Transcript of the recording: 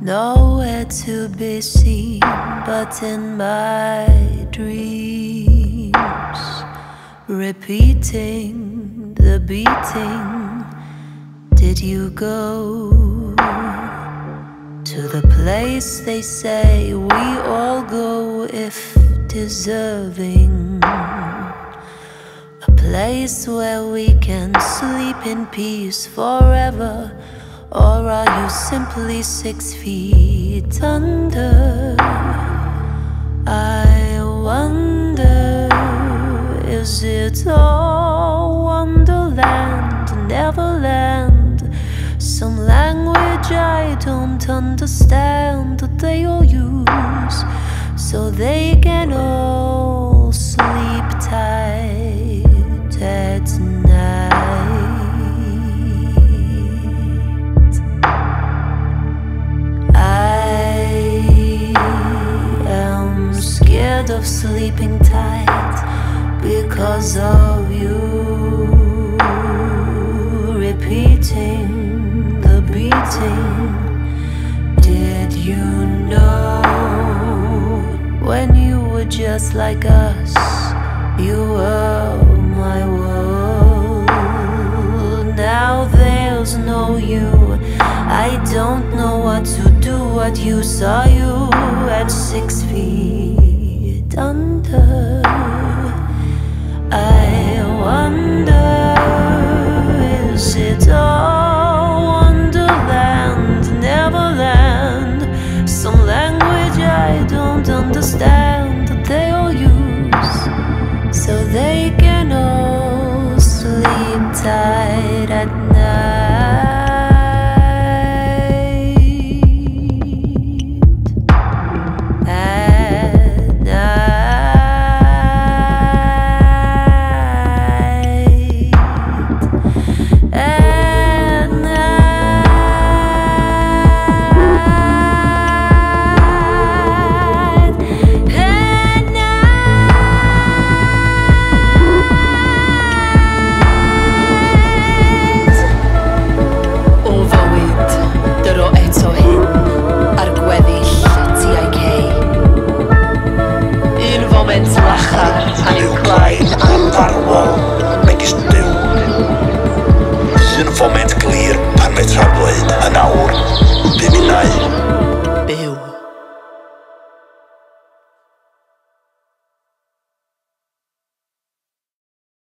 Nowhere to be seen but in my dreams, repeating the beating. Did you go to the place they say we all go if deserving? A place where we can sleep in peace forever. Or are you simply 6 feet under? I wonder, is it all Wonderland, Neverland? Some language I don't understand that they all use, so they can all sleep tight at night. Of sleeping tight because of you, repeating the beating. Did you know when you were just like us, you were my world? Now there's no you, I don't know what to do. What you saw you at 6 feet under. I wonder